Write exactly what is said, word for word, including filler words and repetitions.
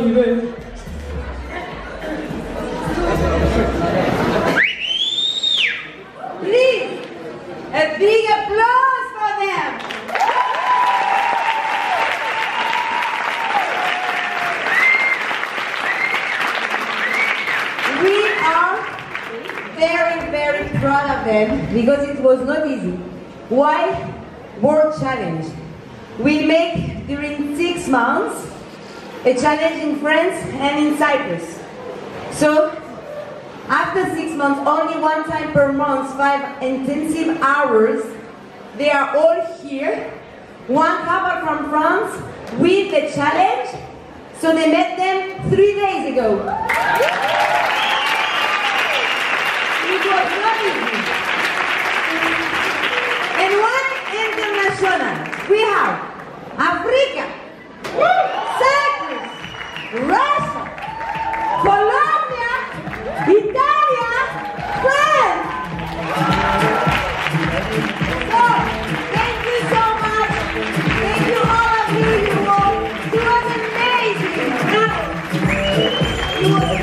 감사합니다. Please, a big applause for them. We are very, very proud of them because it was not easy. Why? World Challenge. We make during six months a challenge in France and in Cyprus. So after six months, only one time per month, five intensive hours, they are all here. One couple from France with the challenge. So they met them three days ago. It was not easy. And one international. We have Africa, Cyprus, Russia, Colombia, Italia, France. So, thank you so much. Thank you all of you. You all. It was amazing. Now, it was